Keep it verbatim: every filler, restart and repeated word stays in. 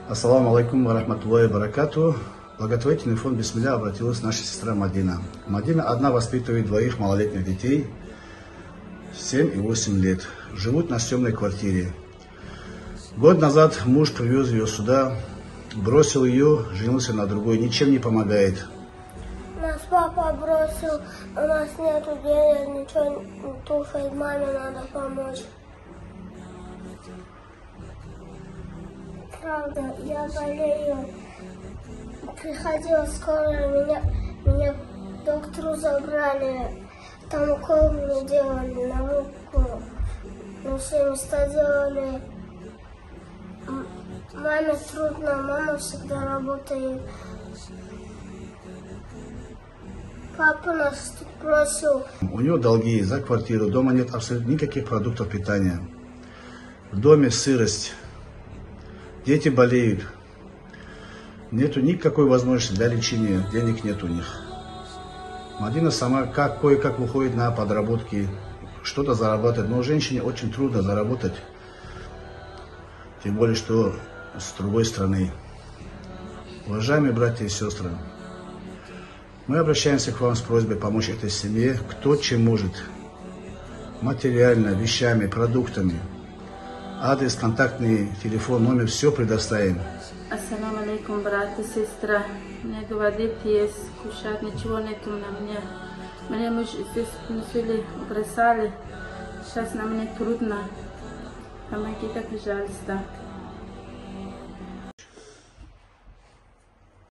Ассаламу алейкум ва рахматуллахи ва баракату. Благотворительный фонд Бисмилля обратилась наша сестра Мадина. Мадина одна воспитывает двоих малолетних детей, семь и восемь лет. Живут на съемной квартире. Год назад муж привез ее сюда, бросил ее, женился на другой, ничем не помогает. Нас папа бросил, у нас нету денег, ничего не туфает, маме надо помочь. Правда, я болею. Приходила скорая, меня, меня к доктору забрали. Там укол мне делали на руку. На все места делали. Маме трудно, мама всегда работает. Папа нас тут бросил. У нее долги за квартиру, дома нет абсолютно никаких продуктов питания. В доме сырость. Дети болеют. Нету никакой возможности для лечения, денег нет у них. Мадина сама как, кое-как выходит на подработки, что-то зарабатывает. Но женщине очень трудно заработать. Тем более, что с другой стороны. Уважаемые братья и сестры, мы обращаемся к вам с просьбой помочь этой семье, кто чем может. Материально, вещами, продуктами. Адрес, контактный телефон, номер, все предоставим. Ассаламу алейкум, брат и сестра. Негова дети есть, кушать, ничего нету на мне. Мне муж здесь носили, бросали. Сейчас на мне трудно. Помогите, пожалуйста.